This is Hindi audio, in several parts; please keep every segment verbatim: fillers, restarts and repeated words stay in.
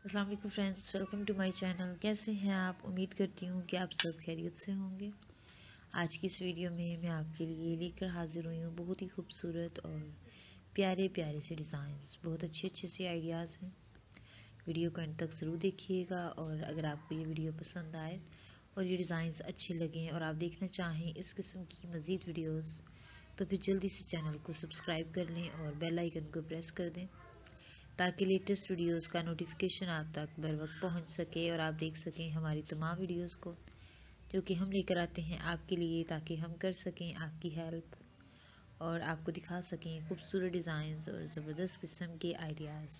अस्सलाम वालेकुम friends, welcome to my channel. कैसे हैं आप? उम्मीद करती हूँ कि आप सब खैरियत से होंगे। आज की इस वीडियो में मैं आपके लिए लेकर हाजिर हुई हूँ बहुत ही खूबसूरत और प्यारे प्यारे से डिज़ाइंस, बहुत अच्छे अच्छे से आइडियाज़ हैं। वीडियो को एंड तक ज़रूर देखिएगा और अगर आपको ये वीडियो पसंद आए और ये डिज़ाइंस अच्छे लगें और आप देखना चाहें इस किस्म की मज़ीद वीडियोज़, तो फिर जल्दी से चैनल को सब्सक्राइब कर लें और बेल आइकन को प्रेस कर दें ताकि लेटेस्ट वीडियोस का नोटिफिकेशन आप तक बर वक्त पहुँच सके और आप देख सकें हमारी तमाम वीडियोस को जो कि हम लेकर आते हैं आपके लिए, ताकि हम कर सकें आपकी हेल्प और आपको दिखा सकें खूबसूरत डिज़ाइंस और ज़बरदस्त किस्म के आइडियाज़।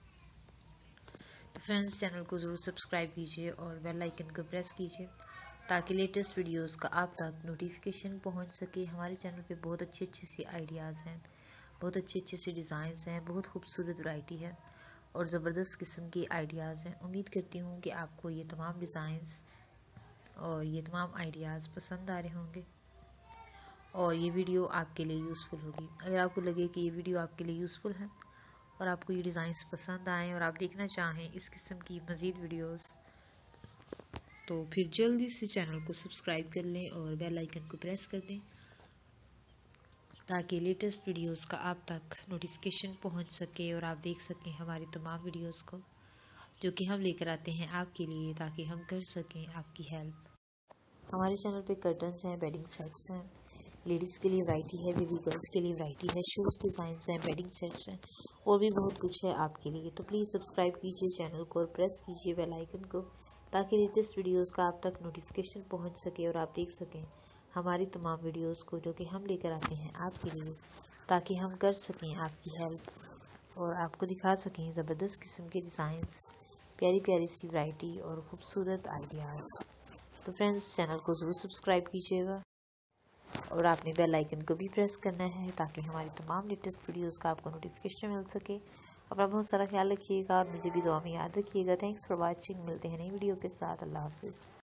तो फ्रेंड्स, चैनल को ज़रूर सब्सक्राइब कीजिए और बेल आइकन को प्रेस कीजिए ताकि लेटेस्ट वीडियोस का आप तक नोटिफिकेशन पहुंच सके। हमारे चैनल पे बहुत अच्छे अच्छे से आइडियाज़ हैं, बहुत अच्छे अच्छे से डिज़ाइंस हैं, बहुत खूबसूरत वैरायटी है और ज़बरदस्त किस्म के आइडियाज़ हैं। उम्मीद करती हूँ कि आपको ये तमाम डिज़ाइंस और ये तमाम आइडियाज़ पसंद आ रहे होंगे और ये वीडियो आपके लिए यूज़फुल होगी। अगर आपको लगे कि ये वीडियो आपके लिए यूज़फुल है और आपको ये डिज़ाइंस पसंद आएँ और आप देखना चाहें इस किस्म की मज़ीद वीडियोज़, तो फिर जल्दी से चैनल को सब्सक्राइब कर लें और बेल आइकन को प्रेस कर दें ताकि लेटेस्ट वीडियोस का आप तक नोटिफिकेशन पहुंच सके और आप देख सकें हमारी तमाम वीडियोस को जो कि हम लेकर आते हैं आपके लिए, ताकि हम कर सकें आपकी हेल्प। हमारे चैनल पे कर्टन्स हैं, बेडिंग सेट्स हैं, लेडीज़ के लिए वैरायटी है, बेबी गर्ल्स के लिए वैरायटी है, शूज़ डिज़ाइंस हैं, बेडिंग सेट्स हैं और भी बहुत कुछ है आपके लिए। तो प्लीज़ सब्सक्राइब कीजिए चैनल को और प्रेस कीजिए बेल आइकन को ताकि लेटेस्ट वीडियोस का आप तक नोटिफिकेशन पहुंच सके और आप देख सकें हमारी तमाम वीडियोस को जो कि हम लेकर आते हैं आपके लिए, ताकि हम कर सकें आपकी हेल्प और आपको दिखा सकें ज़बरदस्त किस्म के डिज़ाइंस, प्यारी प्यारी सी वैरायटी और ख़ूबसूरत आइडियाज़। तो फ्रेंड्स, चैनल को ज़रूर सब्सक्राइब कीजिएगा और आपने बेल आइकन को भी प्रेस करना है ताकि हमारी तमाम लेटेस्ट वीडियोस का आपको नोटिफिकेशन मिल सके। अपना बहुत सारा ख्याल रखिएगा और मुझे भी दुआ में याद रखिएगा। Thanks for watching. मिलते हैं नई वीडियो के साथ। अल्लाह हाफिज़।